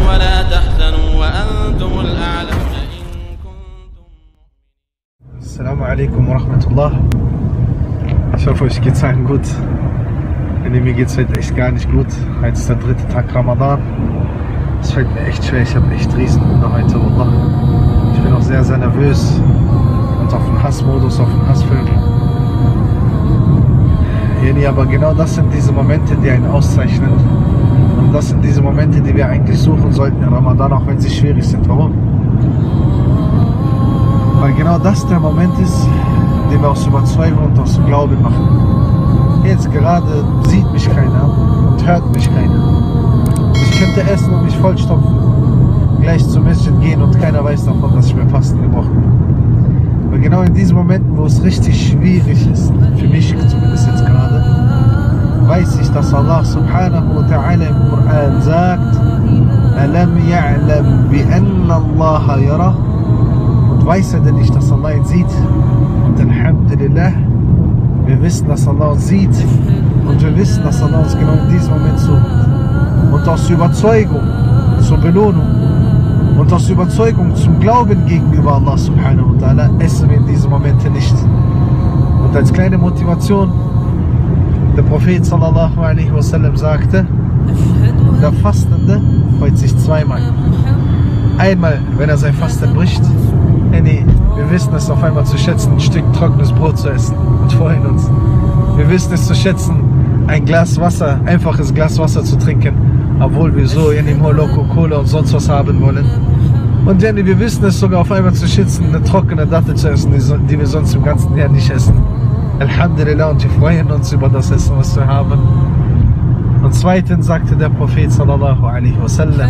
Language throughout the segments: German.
ولا تحزنوا وأنتم الأعلون إن كنتم مؤمنين. Assalamu alaikum wa rahmatullah. Ich hoffe, euch geht's allen gut. Mir geht's heute echt gar nicht gut. Heute ist der 3. Tag Ramadan. Es fällt mir echt schwer, ich habe echt Riesenhunger heute, Wallah. Ich bin auch sehr, sehr nervös und auf dem Hassmodus, auf dem Hassfilm. Aber genau das sind diese Momente, die einen auszeichnen. Und das sind diese Momente, die wir eigentlich suchen sollten in Ramadan, auch wenn sie schwierig sind. Warum? Weil genau das der Moment ist, den wir aus Überzeugung und aus Glauben machen. Jetzt gerade sieht mich keiner und hört mich keiner. Ich könnte essen und mich vollstopfen, gleich zum Masjid gehen und keiner weiß davon, dass ich mir Fasten gebrochen habe. Weil genau in diesen Momenten, wo es richtig schwierig ist, für mich zumindest jetzt gerade, weiß ich, dass Allah subhanahu wa ta'ala im Koran sagt: Alam ya'lam bi anna Allah yara. Und weiß er denn nicht, dass Allah ihn sieht? Und alhamdulillah, wir wissen, dass Allah uns sieht und wir wissen, dass Allah uns genau in diesem Moment sucht. Und aus Überzeugung zur Belohnung und aus Überzeugung zum Glauben gegenüber Allah subhanahu wa ta'ala essen wir in diesen Momenten nicht. Und als kleine Motivation, der Prophet sallallahu alaihi wasallam sagte, der Fastende freut sich zweimal. Einmal, wenn er sein Fasten bricht. Wir wissen es auf einmal zu schätzen, ein Stück trockenes Brot zu essen und freuen uns. Wir wissen es zu schätzen, ein Glas Wasser, einfaches Glas Wasser zu trinken, obwohl wir so Moloko, Cola und sonst was haben wollen. Und wir wissen es sogar auf einmal zu schätzen, eine trockene Dattel zu essen, die wir sonst im ganzen Jahr nicht essen. Alhamdulillah, und wir freuen uns über das Essen, was wir haben. Und zweitens sagte der Prophet sallallahu alaihi wasallam,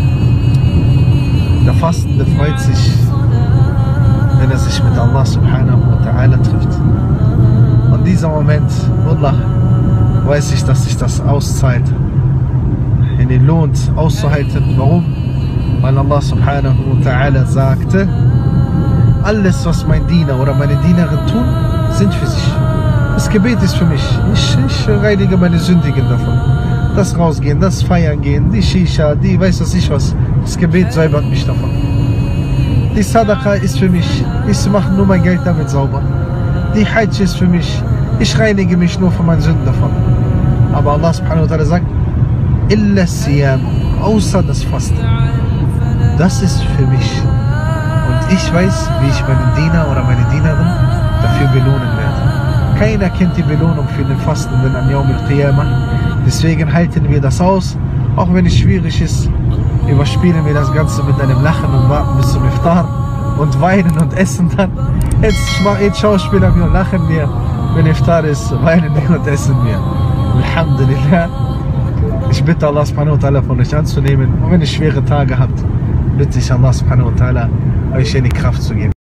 der Fastende freut sich, wenn er sich mit Allah subhanahu wa ta'ala trifft. Und dieser Moment, Wallah, weiß ich, dass sich das auszahlt, in den lohnt auszuhalten. Warum? Weil Allah subhanahu wa ta'ala sagte, alles, was mein Diener oder meine Dienerin tun, sind für sich. Das Gebet ist für mich. Ich reinige meine Sündigen davon. Das Rausgehen, das Feiern gehen, die Shisha, die weiß was ich was. Das Gebet säubert mich davon. Die Sadaqa ist für mich. Ich mache nur mein Geld damit sauber. Die Hajj ist für mich. Ich reinige mich nur von meinen Sünden davon. Aber Allah subhanahu wa ta'ala sagt, illa siyam, außer das Fasten. Das ist für mich. Und ich weiß, wie ich meinen Diener oder meine Dienerin dafür belohnen werde. Keiner kennt die Belohnung für den Fastenden an Yawm al-Qiyamah. Deswegen halten wir das aus, auch wenn es schwierig ist. Überspielen wir das Ganze mit einem Lachen und warten bis zum Iftar und weinen und essen dann. Jetzt schauspielern wir und lachen wir. Wenn Iftar ist, weinen wir und essen wir. Alhamdulillah. Ich bitte Allah subhanahu wa ta'ala von euch anzunehmen. Und wenn ihr schwere Tage habt, bitte ich Allah subhanahu wa ta'ala, euch eine Kraft zu geben.